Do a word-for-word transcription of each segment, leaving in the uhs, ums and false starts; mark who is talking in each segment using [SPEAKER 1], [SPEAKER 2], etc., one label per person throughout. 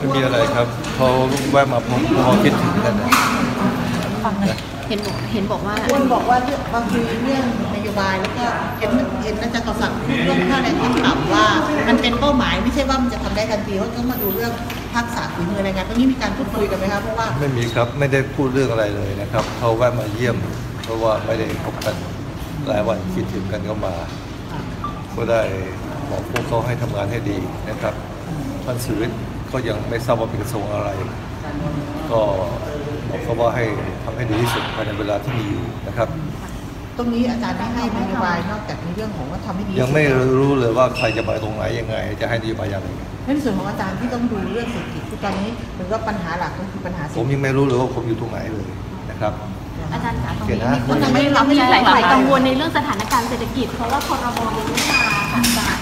[SPEAKER 1] ไม่มีอะไรครับเขาแวะมาพบพอคิดถึงกันนะ
[SPEAKER 2] ฟังเลยเห็นบอกเห็นบอกว่า
[SPEAKER 3] ควรบอกว่าบางทีเรื่องนโยบายแล้วก็เห็นเห็นอาจารย์กศักดิ์พูดเรื่องค่าแรงขั้นต่ำว่ามันเป็นเป้าหมายไม่ใช่ว่ามันจะทำได้ทันทีเขาต้องมาดูเรื่องทักษะฝีมืออะไรเงี้ยตรงนี้มีการพูดคุยกันไหมครับเพราะว่า
[SPEAKER 1] ไม่มีครับไม่ได้พูดเรื่องอะไรเลยนะครับเขาแวะมาเยี่ยมเพราะว่าไม่ได้พบกันหลายวันคิดถึงกันก็มาก็ได้บอกพวกเขาให้ทำงานให้ดีนะครับท่านสุวิทย์ก็ยังไม่ทราบว่าเป็นกระทรวงอะไรก็บอกเขาว่าให้ทำให้ดีที่สุดภายในเวลาที่มีอยู่นะครับ
[SPEAKER 3] ตรงนี้อาจารย์ไม่ให้นโยบายนอกจากในเรื่องของว่าทำให้ดี
[SPEAKER 1] ยังไม่รู้เลยว่าใครจะไปตรงไหนยังไงจะให้นโยบายยังไง
[SPEAKER 3] ในส่วนของอาจารย์ที่ต้องดูเรื่องเศรษฐกิจที่ตอนนี้เหมือนว่าปัญหาหลักก็คือปัญหา
[SPEAKER 1] ผมยังไม่รู้เลยว่าผมอยู่ตรงไหนเลยนะครับ
[SPEAKER 2] อาจารย์คะตรงนี้คนไม่รับมีหลายฝ่ายกังวลในเรื่องสถานการณ์เศรษฐกิจเพราะว่าพรบยังไม่มาค่ะอาจารย์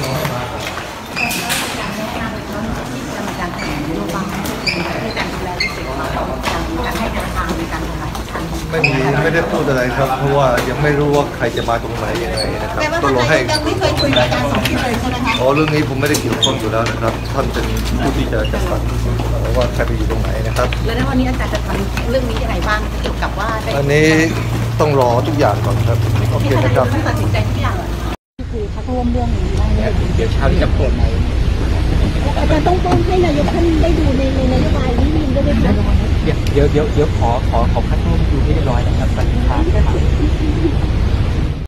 [SPEAKER 4] การแถลงนโยบายในการดูแลลูกศิษย์ของเราการให้แนวทางในการดูแลผู้ชัน
[SPEAKER 1] ไม่มีไม่ได้พูดอะไรครับเพราะว่ายังไม่รู้ว่าใครจะมาตรงไหนยังไงนะครับ
[SPEAKER 3] ก็รอให้ยังไม่เคยคุยกับอาจารย์สองที่เลยใช่ไหมคะ
[SPEAKER 1] อ๋อเรื่องนี้ผมไม่ได้เกี่ยวข้องอยู่แล้วนะครับท่านเป็นผู้ที่จะจัดสรรว่าใครไปอยู่ตรงไหนนะครับ
[SPEAKER 4] แล้วในวันนี้อาจารย์จะทำเรื่องนี้ยังไงบ้างเกี่ยวกับว่า
[SPEAKER 1] อันนี้ต้องรอทุกอย่างก่อนครับโอเคนะครับ
[SPEAKER 4] ไม่ตัดสินใจทุกอย่าง
[SPEAKER 5] คือพักร่วมเรื่องนี้ได้ไหม
[SPEAKER 6] เดี๋ยวเช้าจะโปรดใน
[SPEAKER 5] อาจารย์ต้องต้องให้นายกท่านได้ดูในในนโยบายนี้มินด้วยไหมคะ
[SPEAKER 6] เดี๋ยวเดี๋ยวเดี๋ยวขอขอขอพักร่วมดูให้เรียบร้อยนะครับสักครั้ง